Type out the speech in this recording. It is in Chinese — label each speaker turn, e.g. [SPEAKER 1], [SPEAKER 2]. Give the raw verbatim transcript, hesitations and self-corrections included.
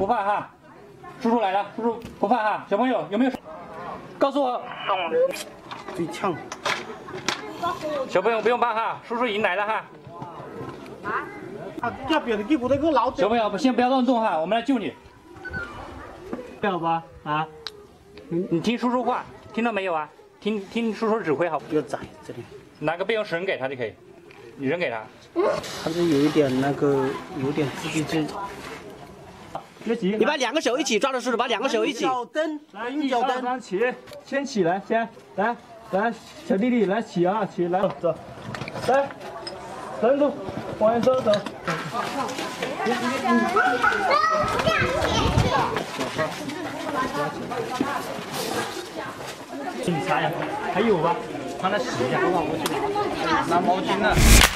[SPEAKER 1] 不怕哈。叔叔来了，叔叔不怕哈。小朋友有没有？告诉我。
[SPEAKER 2] 最呛。
[SPEAKER 1] 小朋友不用怕哈，叔叔已经来了哈。
[SPEAKER 2] 啊，这边的屁股那个老。
[SPEAKER 1] 小朋友先不要乱动哈，我们来救你。
[SPEAKER 2] 还好吧？啊，
[SPEAKER 1] 你你听叔叔话，听到没有啊？听听叔叔指挥好。
[SPEAKER 2] 比较窄这里。
[SPEAKER 1] 拿个备用绳给他就可以，你扔给他。
[SPEAKER 2] 他是有一点那个，有点自闭症。
[SPEAKER 3] 你把两个手一起抓住叔叔，把两个手一起。
[SPEAKER 2] 脚蹬，
[SPEAKER 4] 来，一二三起，先起来，先来来，小弟弟来起啊，起来走，来，站住，往前走走。你擦呀，还有吧？帮他洗一下。拿毛巾呢。